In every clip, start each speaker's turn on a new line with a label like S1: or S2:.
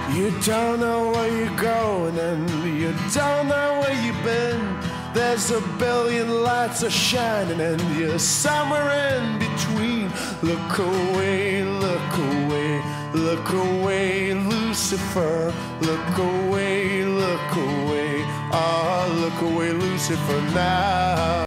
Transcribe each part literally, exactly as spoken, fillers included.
S1: You don't know where you're going and you don't know where you've been. There's a billion lights are shining and you're somewhere in between. Look away, look away, look away, Lucifer. Look away, look away, ah, oh, look away, Lucifer now.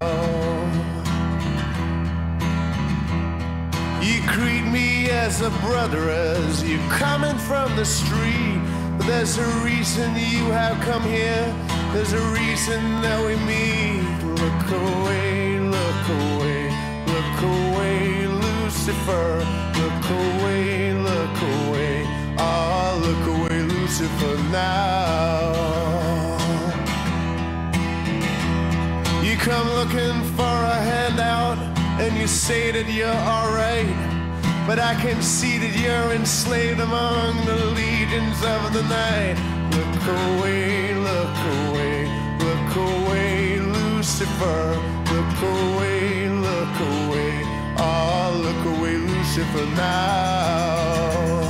S1: You greet me as a brother as you coming from the street. But there's a reason you have come here. There's a reason that we meet. Look away, look away, look away, Lucifer. Look away, look away, ah, oh, look away, Lucifer now. You come looking for a handout and you say that you're alright, but I can see that you're enslaved among the legions of the night. Look away, look away, look away, Lucifer. Look away, look away, ah, oh, look away, Lucifer now.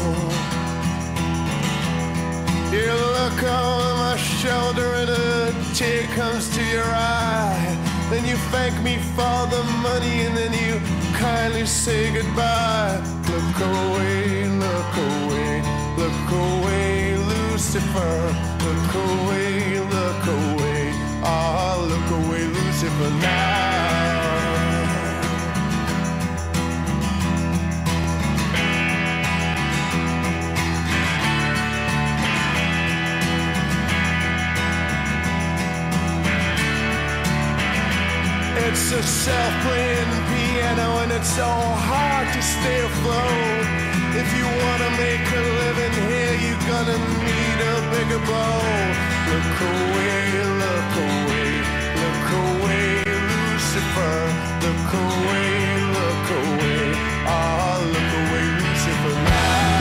S1: You look over my shoulder and a tear comes to your eye. Then you thank me for the money and then you kindly say goodbye. Look away, look away, look away, Lucifer. Look away, look away, ah, oh, look away, Lucifer now. It's a self-playing piano and it's so hard to stay afloat. If you wanna make a living here, you're gonna need a bigger boat. Look away, look away, look away, Lucifer. Look away, look away, ah, oh, look away, Lucifer now.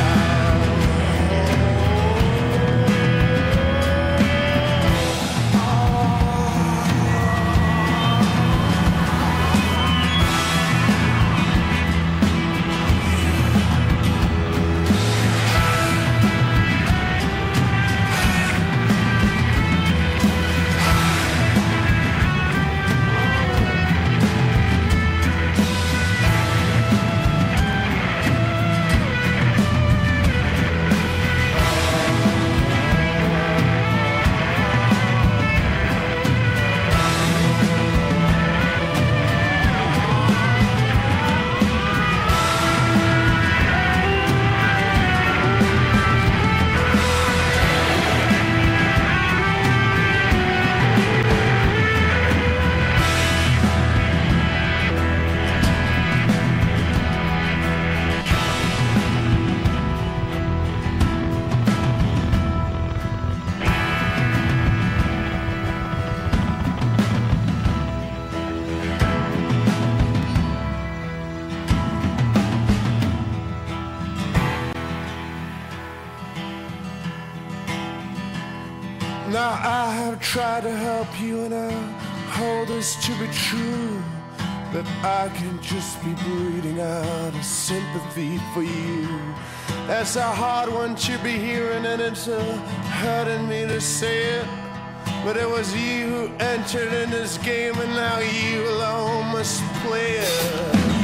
S1: Now I have tried to help you and I hold this to be true, that I can just be breathing out a sympathy for you. That's a hard one to be hearing and it's uh, hurting me to say it, but it was you who entered in this game and now you alone must play it.